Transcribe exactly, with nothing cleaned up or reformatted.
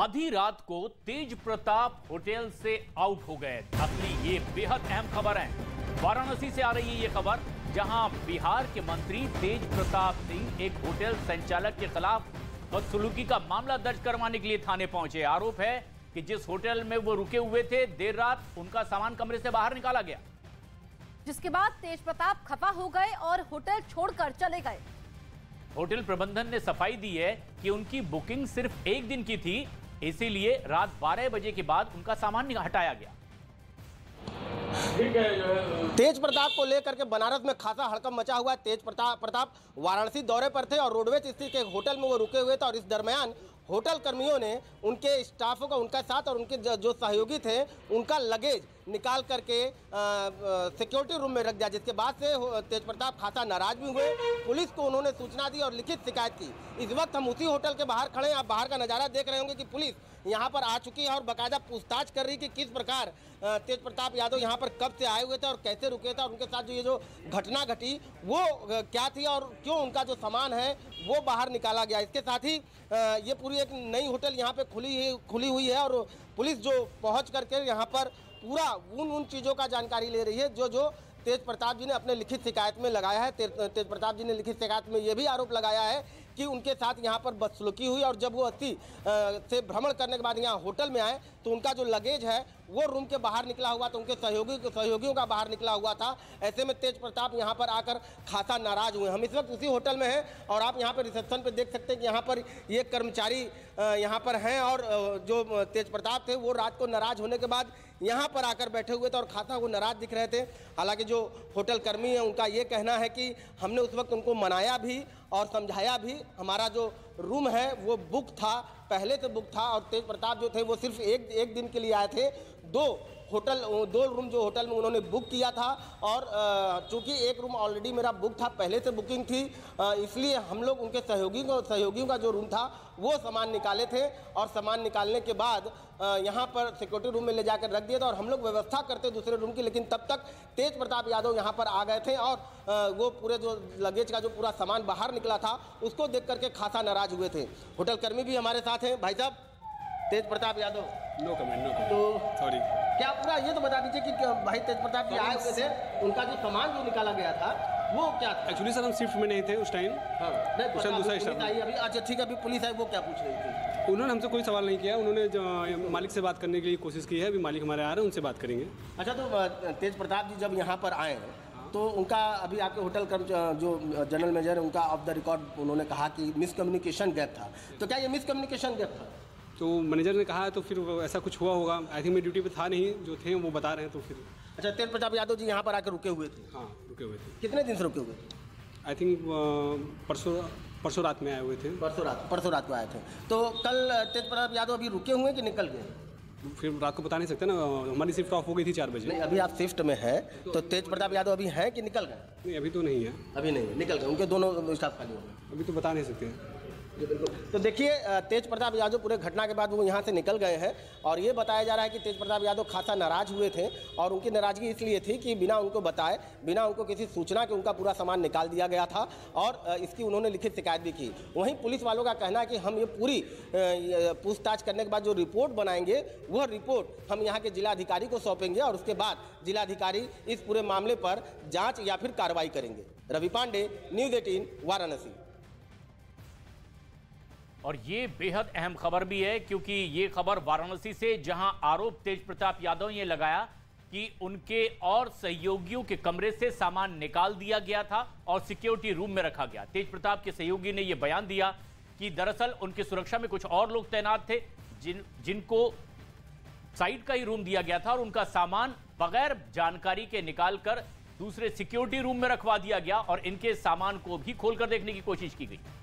आधी रात को तेज प्रताप होटल से आउट हो गए। असली ये बेहद अहम खबर है। वाराणसी से आ रही है ये खबर, जहां बिहार के मंत्री तेज प्रताप सिंह एक होटल संचालक के खिलाफ बदसलूकी का मामला दर्ज करवाने के लिए थाने पहुंचे। आरोप है कि जिस होटल में वो रुके हुए थे, देर रात उनका सामान कमरे से बाहर निकाला गया, जिसके बाद तेज प्रताप खफा हो गए और होटल छोड़कर चले गए। होटल प्रबंधन ने सफाई दी है कि उनकी बुकिंग सिर्फ एक दिन की थी, इसीलिए रात बारह बजे के बाद उनका सामान हटाया गया। तेज प्रताप को लेकर के बनारस में खासा हड़कंप मचा हुआ है। तेज प्रताप प्रताप वाराणसी दौरे पर थे और रोडवेज स्थित एक होटल में वो रुके हुए थे और इस दरमियान होटल कर्मियों ने उनके स्टाफों का, उनका साथ और उनके जो सहयोगी थे, उनका लगेज निकाल करके सिक्योरिटी रूम में रख दिया, जिसके बाद से तेज प्रताप खासा नाराज भी हुए। पुलिस को उन्होंने सूचना दी और लिखित शिकायत की। इस वक्त हम उसी होटल के बाहर खड़े हैं। आप बाहर का नज़ारा देख रहे होंगे कि पुलिस यहाँ पर आ चुकी है और बाकायदा पूछताछ कर रही है कि किस प्रकार तेज प्रताप यादव यहाँ पर कब से आए हुए थे और कैसे रुके थे और उनके साथ जो ये जो घटना घटी वो क्या थी और क्यों उनका जो सामान है वो बाहर निकाला गया। इसके साथ ही ये पूरी एक नई होटल यहाँ पे खुली खुली हुई है और पुलिस जो पहुँच करके यहाँ पर पूरा उन उन चीज़ों का जानकारी ले रही है जो जो तेज प्रताप जी ने अपने लिखित शिकायत में लगाया है। तेज, तेज प्रताप जी ने लिखित शिकायत में ये भी आरोप लगाया है कि उनके साथ यहाँ पर बदसलूकी हुई और जब वो अस्सी से भ्रमण करने के बाद यहाँ होटल में आए तो उनका जो लगेज है वो रूम के बाहर निकला हुआ था, उनके सहयोगी सहयोगियों का बाहर निकला हुआ था। ऐसे में तेज प्रताप यहाँ पर आकर खासा नाराज हुए। हम इस वक्त उसी होटल में हैं और आप यहाँ पर रिसेप्शन पे देख सकते हैं कि यहाँ पर ये कर्मचारी यहाँ पर हैं और जो तेज प्रताप थे वो रात को नाराज होने के बाद यहाँ पर आकर बैठे हुए थे और खासा वो नाराज दिख रहे थे। हालांकि जो होटल कर्मी है उनका ये कहना है कि हमने उस वक्त उनको मनाया भी और समझाया भी। हमारा जो रूम है वो बुक था, पहले से बुक था और तेज प्रताप जो थे वो सिर्फ एक एक दिन के लिए आए थे। दो होटल दो रूम जो होटल में उन्होंने बुक किया था और चूंकि एक रूम ऑलरेडी मेरा बुक था, पहले से बुकिंग थी, इसलिए हम लोग उनके सहयोगी को सहयोगियों का जो रूम था वो सामान निकाले थे और सामान निकालने के बाद यहाँ पर सिक्योरिटी रूम में ले जाकर रख दिया था और हम लोग व्यवस्था करते दूसरे रूम की। लेकिन तब तक तेज प्रताप यादव यहाँ पर आ गए थे और वो पूरे जो लगेज का जो पूरा सामान बाहर निकला था उसको देख करके खासा नाराज हुए थे। होटल कर्मी भी हमारे साथ हैं। भाई साहब, Tej Pratap Yadav, no comment, no comment, तो सॉरी, क्या पूरा ये तो बता दीजिए कि भाई तेज प्रताप जी आए हुए थे, उनका जो सामान जो निकाला गया था वो क्या था? एक्चुअली सर हम शिफ्ट में नहीं थे उस टाइम। हाँ, नहीं पता, दूसरा स्टाफ आई अभी। अच्छा ठीक है, अभी पुलिस आई, वो क्या पूछ रही थी? उन्होंने हमसे कोई सवाल नहीं किया। उन्होंने जो मालिक से बात करने के लिए कोशिश की है। अभी मालिक हमारे आ रहे हैं, उनसे बात करेंगे। अच्छा, तो तेज प्रताप जी जब यहाँ पर आए तो उनका अभी आपके होटल का जो जनरल मैनेजर है उनका ऑफ द रिकॉर्ड उन्होंने कहा कि मिसकम्युनिकेशन गैप था, तो क्या ये मिसकम्युनिकेशन गैप था? तो मैनेजर ने कहा है तो फिर ऐसा कुछ हुआ होगा। आई थिंक मैं ड्यूटी पे था नहीं, जो थे वो बता रहे हैं तो फिर। अच्छा, तेज प्रताप यादव जी यहाँ पर आकर रुके हुए थे? हाँ, रुके हुए थे। कितने दिन से रुके हुए थे? आई थिंक परसों परसों रात में आए हुए थे। परसों रात परसों रात को आए थे। तो कल तेज प्रताप यादव अभी रुके हुए कि निकल गए? फिर रात को बता नहीं सकते ना, हमारी शिफ्ट ऑफ हो गई थी चार बजे। नहीं, अभी आप शिफ्ट में हैं तो तेज प्रताप यादव अभी हैं कि निकल गए? नहीं, अभी तो नहीं है। अभी नहीं, निकल गए, उनके दोनों स्टाफ खाली हो गए। अभी तो बता नहीं सकते। तो देखिए, तेज प्रताप यादव पूरे घटना के बाद वो यहाँ से निकल गए हैं और ये बताया जा रहा है कि तेज प्रताप यादव खासा नाराज हुए थे और उनकी नाराजगी इसलिए थी कि बिना उनको बताए, बिना उनको किसी सूचना के उनका पूरा सामान निकाल दिया गया था और इसकी उन्होंने लिखित शिकायत भी की। वहीं पुलिस वालों का कहना है कि हम ये पूरी पूछताछ करने के बाद जो रिपोर्ट बनाएंगे वह रिपोर्ट हम यहाँ के जिलाधिकारी को सौंपेंगे और उसके बाद जिलाधिकारी इस पूरे मामले पर जाँच या फिर कार्रवाई करेंगे। Ravi Pandey, news eighteen, Varanasi. और ये बेहद अहम खबर भी है क्योंकि ये खबर वाराणसी से, जहां आरोप तेज प्रताप यादव ने लगाया कि उनके और सहयोगियों के कमरे से सामान निकाल दिया गया था और सिक्योरिटी रूम में रखा गया। तेज प्रताप के सहयोगी ने यह बयान दिया कि दरअसल उनकी सुरक्षा में कुछ और लोग तैनात थे जिन जिनको साइड का ही रूम दिया गया था और उनका सामान बगैर जानकारी के निकालकर दूसरे सिक्योरिटी रूम में रखवा दिया गया और इनके सामान को भी खोलकर देखने की कोशिश की गई।